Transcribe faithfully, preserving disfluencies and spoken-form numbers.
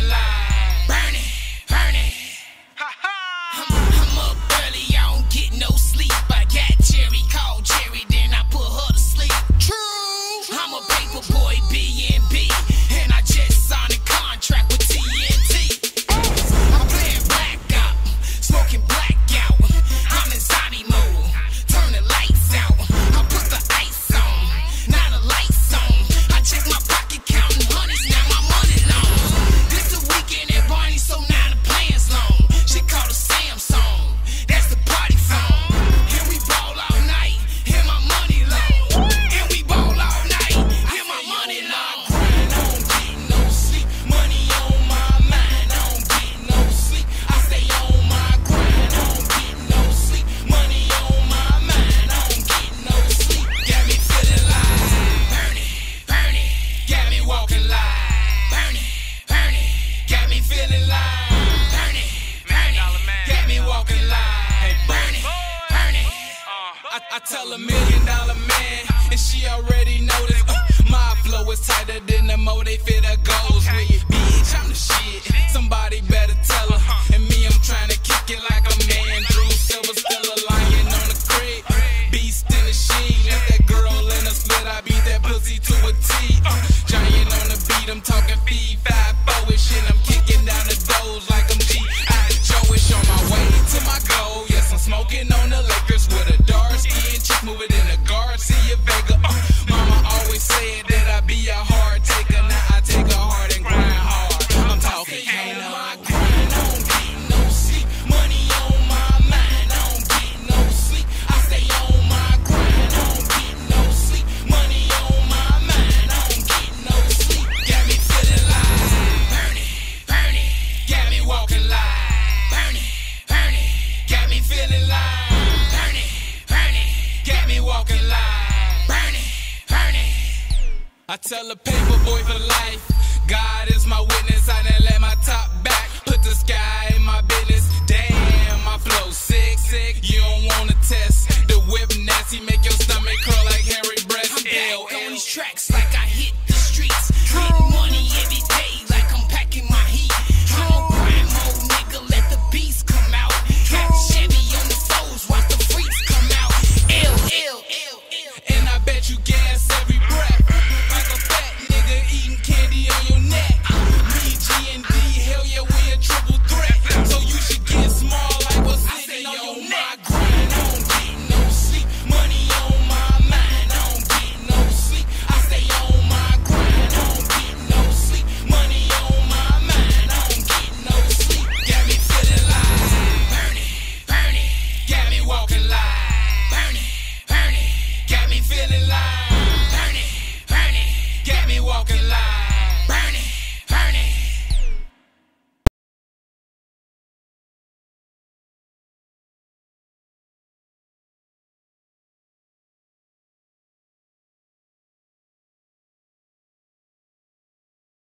live. Burn it, burn it. I'm, I'm up early, I don't get no sleep. I got Cherry, called Cherry, then I put her to sleep. True. I'm a paper boy, B and B, and I just signed a contract with T N T. I'm playing blackout, smoking blackout. I'm in zombie mode, turn the lights out. I put the ice on, now the lights on. I check my pocket, counting honeys, now my money long. This the weekend at Barney, so now the plan's long. She called a Samsung, that's the party phone. And we ball all night, and my money long. And we ball all night, and my money long. I don't get no sleep, money on my mind. I don't get no sleep, I stay on my grind. I don't get no sleep, money on my mind. I don't get no sleep, got me feeling live. Burn it, burn it, got me walking live. Burn it, burn it, got me feeling live. Burn it, burn it, got me walking live. Burn it, burn it. I, I tell a million dollar man, and she already noticed. Uh, my flow is tighter than the mo they fit her goals with. Bitch, I'm the shit. Somebody better tell her. And me, I'm trying to kick it like a man. Through silver, still a lion on the crib. Beast in the sheet. Left that girl in a split. I beat that pussy to a T. Uh, giant on the beat. I'm talking feed five four and shit. I'm kicking down the doors like I'm G I Joe-ish on my way to my goal. Yes, I'm smoking on the Lakers with a dark skin chick moving in the Garcia Vega. Uh, mama always said that I be a hard taker. Now I take a hard and grind hard. I'm talking on my grind. I don't get no sleep. Money on my mind. I don't get no sleep. I stay on my grind. I don't get no sleep. Money on my mind. I don't get no sleep. Got me feeling live. Burn it, burn it. Got me walking live. Burn it, burn it. Got me feeling live. Burn it, burn it. Got me walking live. Burn it, burn it. I tell a paper boy for life, God is my witness.